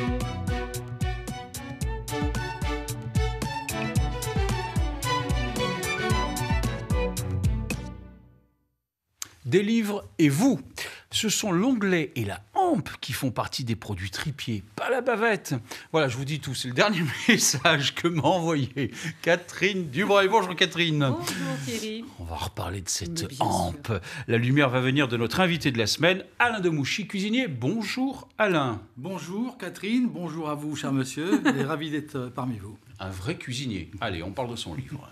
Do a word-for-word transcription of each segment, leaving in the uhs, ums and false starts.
Des livres et vous. Ce sont l'onglet et la hampe qui font partie des produits tripiers, pas la bavette. Voilà, je vous dis tout, c'est le dernier message que m'a envoyé Catherine Dubray. Bonjour Catherine. Bonjour Thierry. On va reparler de cette hampe. Sûr. La lumière va venir de notre invité de la semaine, Alain Demouchy, cuisinier. Bonjour Alain. Bonjour Catherine, bonjour à vous cher monsieur, et ravi d'être parmi vous. Un vrai cuisinier. Allez, on parle de son livre.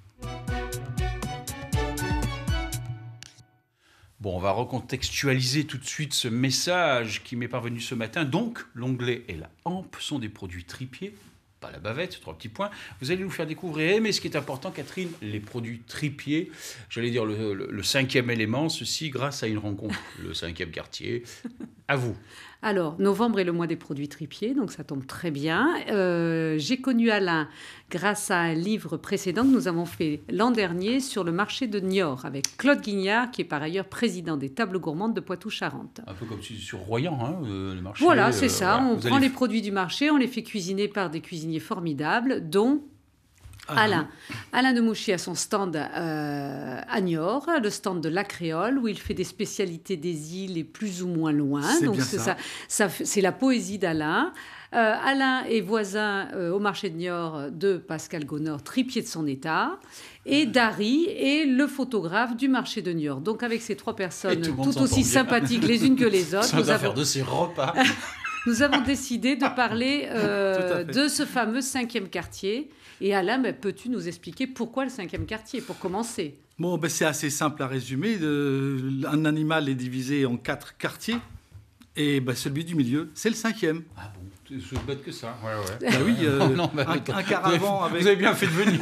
Bon, on va recontextualiser tout de suite ce message qui m'est parvenu ce matin. Donc, l'onglet et la hampe sont des produits tripiers, pas la bavette, trois petits points. Vous allez nous faire découvrir, mais ce qui est important, Catherine, les produits tripiers, j'allais dire le, le, le cinquième élément, ceci grâce à une rencontre, le cinquième quartier. À vous. Alors, novembre est le mois des produits tripiers, donc ça tombe très bien. Euh, j'ai connu Alain grâce à un livre précédent que nous avons fait l'an dernier sur le marché de Niort avec Claude Guignard, qui est par ailleurs président des tables gourmandes de Poitou-Charentes. Un peu comme sur Royan, hein, le marché. Voilà, c'est euh, ça. Voilà. On Vous prend allez... les produits du marché, on les fait cuisiner par des cuisiniers formidables, dont... Alain. Alain Demouchy a son stand euh, à Niort, le stand de La Créole, où il fait des spécialités des îles et plus ou moins loin. C'est Donc bien c'est, ça. Ça, ça, c'est la poésie d'Alain. Euh, Alain est voisin euh, au marché de Niort de Pascal Gonor, tripier de son état. Et Dari est le photographe du marché de Niort. Donc avec ces trois personnes tout, tout aussi bien. sympathiques les unes que les autres, ça nous va avons... faire de ces repas. Nous avons décidé de parler euh, de ce fameux cinquième quartier. Et Alain, ben, peux-tu nous expliquer pourquoi le cinquième quartier, pour commencer ? Bon, ben, c'est assez simple à résumer. De, un animal est divisé en quatre quartiers. Et ben, celui du milieu, c'est le cinquième. Ah bon, c'est aussi bête que ça. Ouais, ouais. Ben oui, euh, non, non, ben, un, un caravan vous avez, avec... Vous avez bien fait de venir.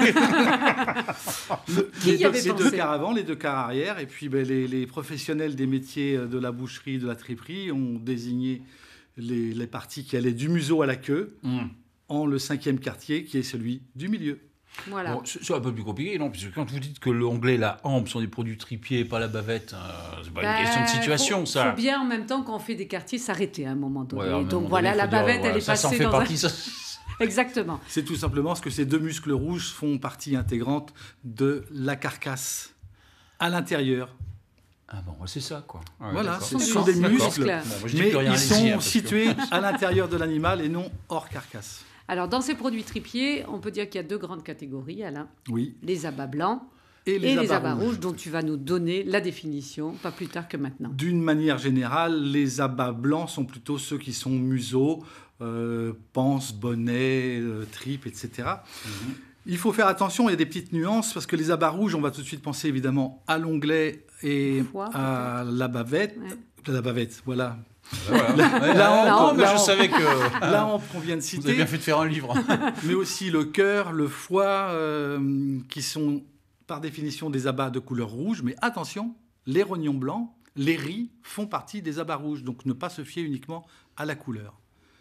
le, Qui les, y deux, avait les pensé ? deux caravans, les deux cars arrière. Et puis ben, les, les professionnels des métiers de la boucherie, de la triperie ont désigné les, les parties qui allaient du museau à la queue mm. en le cinquième quartier, qui est celui du milieu. Voilà. Bon, c'est un peu plus compliqué, non ? Parce que quand vous dites que l'onglet et la hampe sont des produits tripiers, pas la bavette, euh, c'est pas ben, une question de situation, faut, ça. Il faut bien, en même temps, quand on fait des quartiers, s'arrêter à un moment donné. Ouais, Donc voilà, donné, la bavette, dire, elle voilà, est ça, passée ça en fait dans partie, un... ça... Exactement. C'est tout simplement parce que ces deux muscles rouges font partie intégrante de la carcasse à l'intérieur. Ah bon, c'est ça, quoi. Ouais, voilà, ce d'accord. sont des muscles, bon, moi, mais ils sont hein, situés que... à l'intérieur de l'animal et non hors carcasse. Alors, dans ces produits tripiers, on peut dire qu'il y a deux grandes catégories, Alain. Oui. Les abats blancs et les, et abats, les abats rouges. rouges, dont tu vas nous donner la définition, pas plus tard que maintenant. D'une manière générale, les abats blancs sont plutôt ceux qui sont museaux, euh, panse, bonnet, euh, tripes, et cetera. Mm-hmm. Il faut faire attention, il y a des petites nuances, parce que les abats rouges, on va tout de suite penser évidemment à l'onglet et Foie, à la bavette. Ouais. La bavette, voilà. Voilà. La, la hampe, non, mais je savais que la hampe qu'on vient de citer. Vous avez bien fait de faire un livre. Mais aussi le cœur, le foie, euh, qui sont par définition des abats de couleur rouge. Mais attention, les rognons blancs, les riz font partie des abats rouges. Donc ne pas se fier uniquement à la couleur.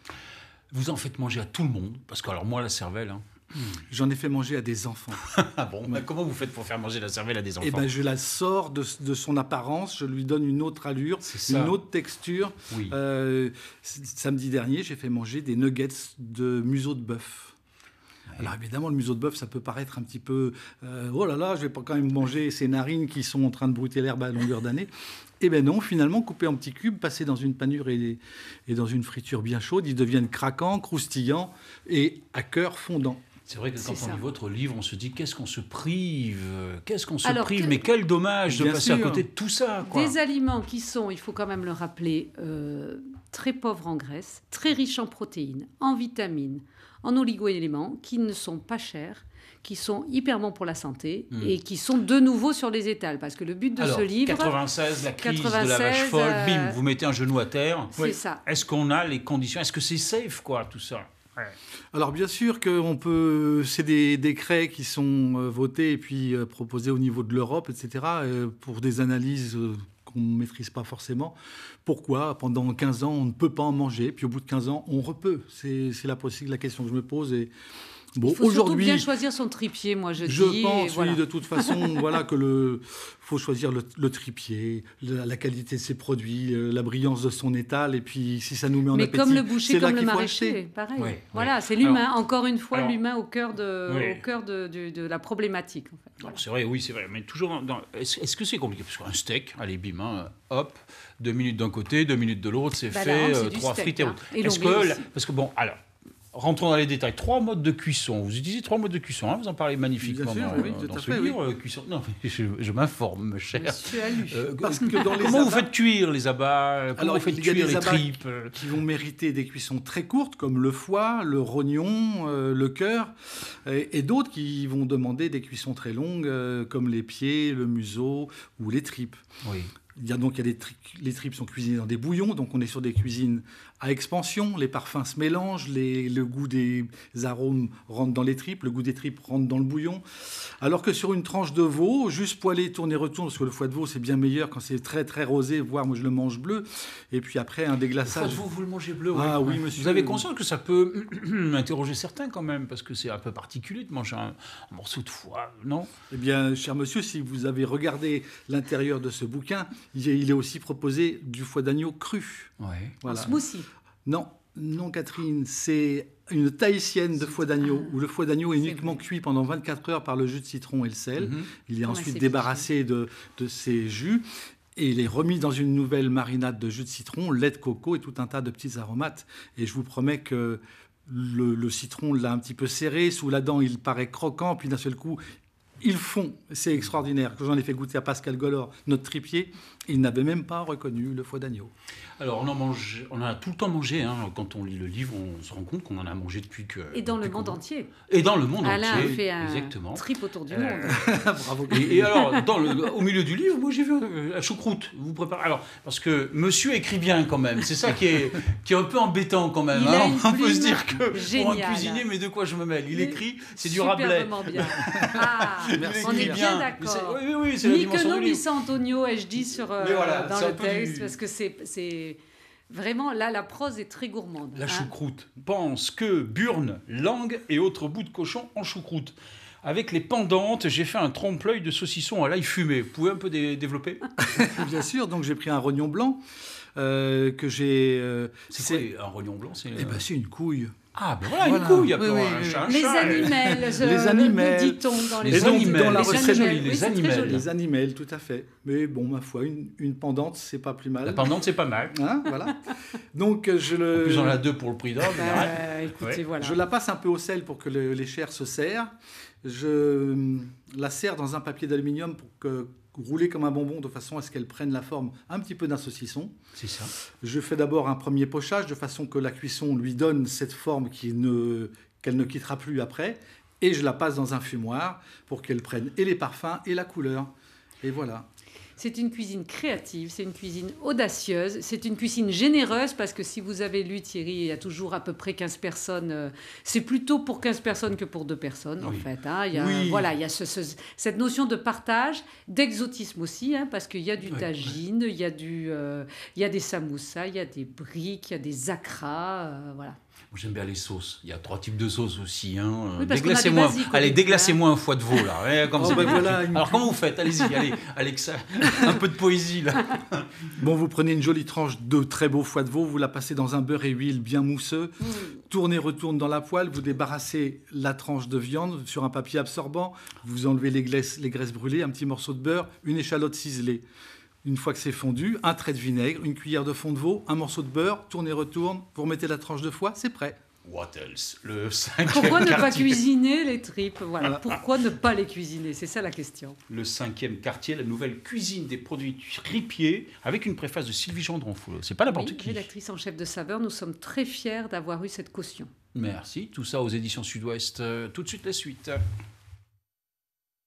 Vous en faites manger à tout le monde, parce que alors moi la cervelle. Hein, J'en ai fait manger à des enfants. Ah bon, bah, comment vous faites pour faire manger la cervelle à des enfants ? Eh ben, je la sors de, de son apparence, je lui donne une autre allure, une autre texture. Oui. Euh, samedi dernier, j'ai fait manger des nuggets de museau de bœuf. Ouais. Alors évidemment, le museau de bœuf, ça peut paraître un petit peu... Euh, oh là là, je vais pas quand même manger ces narines qui sont en train de brouter l'herbe à longueur d'année. Eh bien non, finalement, coupés en petits cubes, passés dans une panure et, et dans une friture bien chaude, ils deviennent craquants, croustillants et à cœur fondant. C'est vrai que quand c'est on ça. lit votre livre, on se dit qu'est-ce qu'on se prive, qu'est-ce qu'on se Alors, prive, que... mais quel dommage de Bien passer sûr. à côté de tout ça. Quoi. Des aliments qui sont, il faut quand même le rappeler, euh, très pauvres en graisse, très riches en protéines, en vitamines, en oligo-éléments, qui ne sont pas chers, qui sont hyper bons pour la santé mmh. et qui sont de nouveau sur les étals. Parce que le but de Alors, ce livre... quatre-vingt-seize, la crise quatre-vingt-seize, de la vache folle, euh... bim, vous mettez un genou à terre. C'est oui. ça. Est-ce qu'on a les conditions ? Est-ce que c'est safe, quoi, tout ça ? Ouais. Alors bien sûr que on peut, c'est des décrets qui sont euh, votés et puis euh, proposés au niveau de l'Europe, et cetera, euh, pour des analyses euh, qu'on ne maîtrise pas forcément. Pourquoi, pendant quinze ans, on ne peut pas en manger, puis au bout de quinze ans, on reppeut ? C'est, c'est la, la question que je me pose et Bon, Il faut surtout aujourd'hui, bien choisir son tripier, moi je, je dis. et pense, voilà. oui, de toute façon, voilà, que le faut choisir le, le tripier, la, la qualité de ses produits, euh, la brillance de son étal, et puis si ça nous met en Mais appétit, comme le boucher, c'est là comme le qu'il faut maraîcher, acheter. pareil. Oui, Voilà, oui. c'est l'humain. Alors- Encore une fois, alors- l'humain au cœur de, Oui. au cœur de, de- de la problématique. En fait. Alors, c'est vrai, oui, c'est vrai. Mais toujours, dans, dans- est-ce, est-ce que c'est compliqué? Parce qu'un steak, allez, bim, hein, hop, deux minutes d'un côté, deux minutes de l'autre, c'est Bah, fait, la hanche, c'est euh, du trois steak, frites et hein. autres. Et Est-ce l'onglet que, la- aussi. parce que bon, alors, rentrons dans les détails. Trois modes de cuisson. Vous utilisez trois modes de cuisson. Hein, vous en parlez magnifiquement Bien sûr, dans, oui, tout dans à ce fait, livre. euh, Cuisson. Non, mais je, je m'informe, cher. Monsieur a lu. Euh, Parce que dans les comment vous abats- faites cuire les abats? Comment Alors, vous faites il y a cuire des les abats tripes? euh, qui vont mériter des cuissons très courtes, comme le foie, le rognon, euh, le cœur, et, et d'autres qui vont demander des cuissons très longues, euh, comme les pieds, le museau ou les tripes. Oui. Il y a donc il y a des tri- les tripes sont cuisinées dans des bouillons, donc on est sur des cuisines à expansion. Les parfums se mélangent, les- le goût des arômes rentre dans les tripes, le goût des tripes rentre dans le bouillon. Alors que sur une tranche de veau, juste poêler, tourner, retourne, parce que le foie de veau c'est bien meilleur quand c'est très très rosé, voire moi je le mange bleu. Et puis après un déglaçage. Vous, vous le mangez bleu, Ah oui. oui, monsieur. Vous avez conscience que ça peut interroger certains quand même, parce que c'est un peu particulier de manger un, un morceau de foie, non? Eh bien, cher monsieur, si vous avez regardé l'intérieur de ce bouquin, il est il est aussi proposé du foie d'agneau cru. Ouais. Voilà. En smoothie. Non, non, Catherine, c'est une tahitienne de foie d'agneau, où le foie d'agneau est C'est uniquement vrai. cuit pendant vingt-quatre heures par le jus de citron et le sel. Mhm. Il est Comme ensuite un débarrassé de, de ses jus. Et il est remis dans une nouvelle marinade de jus de citron, lait de coco et tout un tas de petits aromates. Et je vous promets que le, le citron l'a un petit peu serré. Sous la dent, il paraît croquant. Puis d'un seul coup, ils font. C'est extraordinaire. Quand j'en ai fait goûter à Pascal Gollor, notre tripier, il n'avait même pas reconnu le foie d'agneau. Alors, on en, mange, on en a tout le temps mangé. Hein. Quand on lit le livre, on se rend compte qu'on en a mangé depuis que... Et dans le depuis monde qu'on- entier. Et dans le monde Alain entier. a fait un Exactement. trip autour du Euh, monde. Bravo. Et, et alors, dans le, au milieu du livre, moi j'ai vu euh, la choucroute. Vous préparez. Alors, parce que monsieur écrit bien quand même. C'est ça qui est, qui est un peu embêtant quand même. Il hein. a une On peut se plume dire que pour un géniale. cuisinier, mais de quoi je me mêle? Il Mais écrit, c'est du Rabelais. Superbement bien. Ah, Il on écrit est bien d'accord. Mais c'est- Oui, oui, oui, c'est la Ni dimension que non, du mi livre. San Antonio, ai-je dit sur, euh, Mais voilà, dans c'est un le peu texte, du- parce que c'est, c'est vraiment, là, la prose est très gourmande. La hein. choucroute. Pense que burne, langue et autres bouts de cochon en choucroute. Avec les pendantes, j'ai fait un trompe-l'œil de saucisson à l'ail fumé. Vous pouvez un peu dé- développer? Bien sûr, donc j'ai pris un rognon blanc euh, que j'ai. euh, C'est quoi un rognon blanc? C'est, Eh ben, c'est une couille. Ah, ben voilà, Voilà. une couille. Oui, Appelons oui, un oui. chat un Les chat. animaux, Les animaux. dit-on dans les, Les Et donc, animaux, dans la les recette, animaux, oui, les c'est très animaux. joli. Les animaux, tout à fait. Mais bon, ma foi, une, une pendante, c'est pas plus mal. La pendante, c'est pas mal. Hein, voilà. Donc euh, je En le. plus, on en a deux pour le prix d'un. mais arrête. Bah, écoutez, Ouais. voilà. Je la passe un peu au sel pour que le- les chairs se serrent. Je hum, la serre dans un papier d'aluminium pour que rouler comme un bonbon de façon à ce qu'elle prenne la forme un petit peu d'un saucisson. C'est ça. Je fais d'abord un premier pochage de façon que la cuisson lui donne cette forme qui ne, qu'elle ne quittera plus après. Et je la passe dans un fumoir pour qu'elle prenne et les parfums et la couleur. Et voilà. C'est une cuisine créative, c'est une cuisine audacieuse, c'est une cuisine généreuse parce que si vous avez lu Thierry, il y a toujours à peu près quinze personnes. euh, c'est plutôt pour quinze personnes que pour deux personnes en Oui. fait. hein. Il y a, Oui. Voilà, il y a ce- ce- cette notion de partage, d'exotisme aussi, hein, parce qu'il y a du Oui. tagine, il y a du, euh, il y a des samoussas, il y a des briques, il y a des akras, euh, voilà. Moi, j'aime bien les sauces. Il y a trois types de sauces aussi. Hein. Oui, parce qu'on a des Déglacez-moi. basiques au Allez, début, déglacez-moi un foie de veau là. Ouais, comme Oh, ça. ben voilà, une- Alors comment vous faites? Allez-y, allez, Alexa, un peu de poésie là. Bon, vous prenez une jolie tranche de très beau foie de veau, vous la passez dans un beurre et huile bien mousseux, tournez, retourne dans la poêle, vous débarrassez la tranche de viande sur un papier absorbant, vous enlevez les graisses, les graisses brûlées, un petit morceau de beurre, une échalote ciselée. Une fois que c'est fondu, un trait de vinaigre, une cuillère de fond de veau, un morceau de beurre, tournez, retourne, vous remettez la tranche de foie, c'est prêt. What else? Le cinquième Pourquoi ne pas quartier. cuisiner les tripes voilà. Voilà. Pourquoi ne pas les cuisiner? C'est ça la question. Le cinquième quartier, la nouvelle cuisine des produits tripiers, avec une préface de Sylvie Gendron. C'est pas n'importe Oui, qui. rédactrice en chef de saveur, nous sommes très fiers d'avoir eu cette caution. Merci. Tout ça aux éditions Sud-Ouest. Euh, tout de suite la suite.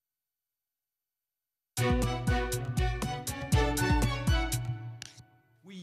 Oui,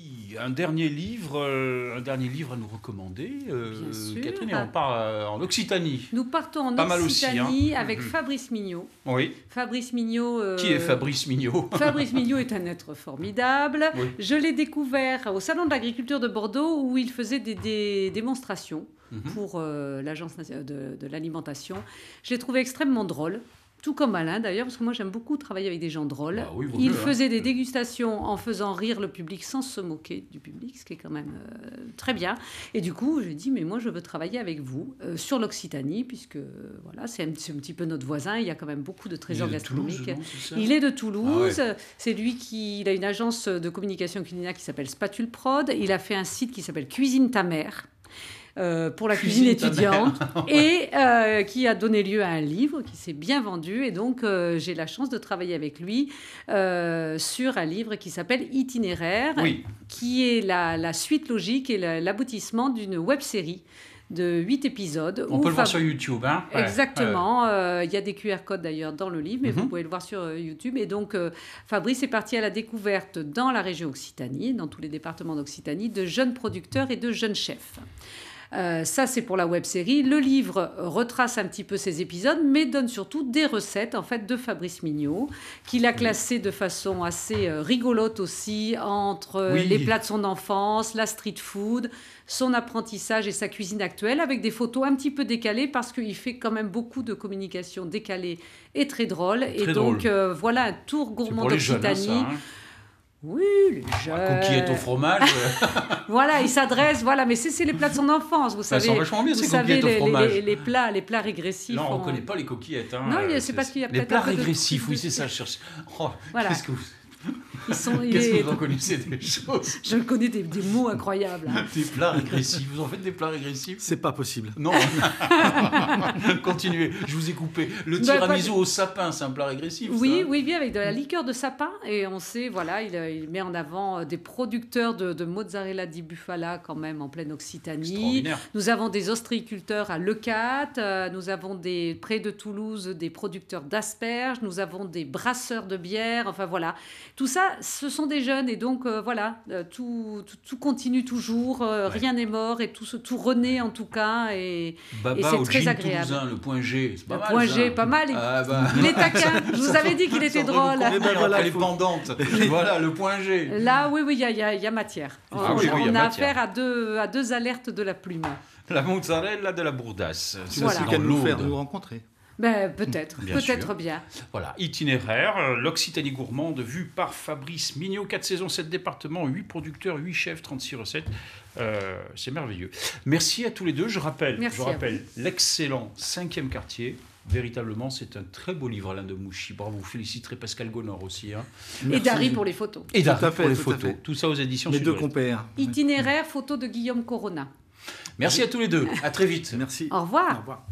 un dernier livre, euh, un dernier livre à nous recommander, euh, Bien sûr. Catherine, et on part euh, en Occitanie. Nous partons en Pas mal aussi, Occitanie hein. avec Mhm. Fabrice Mignot. Oui. Fabrice Mignot. euh, Qui est Fabrice Mignot? Fabrice Mignot est un être formidable. Oui. Je l'ai découvert au Salon de l'Agriculture de Bordeaux où il faisait des, des démonstrations Mhm. pour euh, l'Agence nationale de, de l'alimentation. Je l'ai trouvé extrêmement drôle. Tout comme Alain d'ailleurs, parce que moi j'aime beaucoup travailler avec des gens drôles. Bah oui, vaut Il mieux, hein. faisait des dégustations en faisant rire le public sans se moquer du public, ce qui est quand même euh, très bien. Et du coup, j'ai dit, mais moi je veux travailler avec vous euh, sur l'Occitanie, puisque euh, voilà, c'est un, c'est un petit peu notre voisin, il y a quand même beaucoup de trésors Il est de Toulouse, gastronomiques. non, c'est ça Il est de Toulouse, Ah ouais. c'est lui qui il a une agence de communication culinaire qui s'appelle Spatule Prod, il a fait un site qui s'appelle Cuisine ta mère. Euh, pour la cuisine, Cuisine ta étudiante et euh, qui a donné lieu à un livre qui s'est bien vendu et donc euh, j'ai la chance de travailler avec lui euh, sur un livre qui s'appelle Itinéraire, Oui. qui est la, la suite logique et la- l'aboutissement d'une web-série de huit épisodes. On où peut le voir Fab- sur YouTube. Hein. Ouais, Exactement. Euh, Il y a des Q R codes d'ailleurs dans le livre, mais Mhm. vous pouvez le voir sur euh, YouTube. Et donc, euh, Fabrice est parti à la découverte dans la région Occitanie, dans tous les départements d'Occitanie, de jeunes producteurs et de jeunes chefs. Euh, ça, c'est pour la web-série. Le livre retrace un petit peu ces épisodes, mais donne surtout des recettes en fait de Fabrice Mignot, qu'il a classées de façon assez euh, rigolote aussi entre euh, Oui. les plats de son enfance, la street food, son apprentissage et sa cuisine actuelle, avec des photos un petit peu décalées parce qu'il fait quand même beaucoup de communication décalée et très drôle. et Très donc drôle. euh, voilà un tour C'est gourmand pour les jeunes, hein, d'Occitanie. ça. Hein. Oui, les jeunes. La coquillette au fromage. euh, Voilà, il s'adresse, voilà, mais c'est c'est les plats de son enfance, vous Ça savez. sent vachement bien, vous ces savez, coquillettes au les, fromage. les, les plats, les plats régressifs. Non, on ont- ne connaît pas les coquillettes. Hein. Non, Euh, c'est parce qu'il y a Les peut-être plats un peu de- régressifs, oui, de- c'est ça, je cherche. Oh, Voilà. Qu'est-ce que vous... Ils sont, il Qu'est-ce est- que vous en connaissez des choses? Je connais des, des mots incroyables. hein. Des plats régressifs. Vous en faites des plats régressifs? C'est pas possible. Non. Continuez, je vous ai coupé. Le Bah, tiramisu pas- au sapin, c'est un plat régressif. Oui, ça. oui, bien avec de la liqueur de sapin. Et on sait, voilà, il, il met en avant euh, des producteurs de, de mozzarella di bufala quand même en pleine Occitanie. Extraordinaire. Nous avons des ostréiculteurs à Leucate, euh, nous avons des, près de Toulouse des producteurs d'asperges, nous avons des brasseurs de bière, enfin voilà. Tout ça, ce sont des jeunes et donc euh, voilà, euh, tout, tout, tout continue toujours, euh, Ouais. rien n'est mort et tout, se- tout renaît en tout cas. Et, Baba Et c'est au très gin agréable. toulousain, le point G. C'est pas Le mal, point ça. G, pas mal. Ah, bah. Il est taquin, je vous avais dit qu'il était Ça devrait drôle. vous convenir, Eh ben voilà, après les faut- pendantes. Voilà, le point G. Là, oui, oui, il y a, il y a- il y a matière. Ah on oui, oui, il y a on a matière. affaire à deux, à deux alertes de la plume. La mozzarella de la bourdasse. Tu Ça, n'as Voilà. plus c'est qu'à dans nous faire l'Aude. nous rencontrer. Ben, peut-être, Bien peut-être sûr. bien. Voilà, itinéraire, euh, l'Occitanie gourmande, vue par Fabrice Mignot, quatre saisons, sept départements, huit producteurs, huit chefs, trente-six recettes. Euh, c'est merveilleux. Merci à tous les deux. Je rappelle, Merci je à rappelle l'excellent cinquième quartier. Véritablement, c'est un très beau livre, Alain de Mouchy. Bravo, vous féliciterez Pascal Gonor aussi. Hein. Et Merci. Dari pour les photos. Et Tout à Darry fait, pour les tout à photos. fait. Tout ça aux éditions Mes deux Sud-Ouest. compères. Itinéraire, photo de Guillaume Corona. Merci à tous les deux. À très vite. Merci. Au revoir. Au revoir.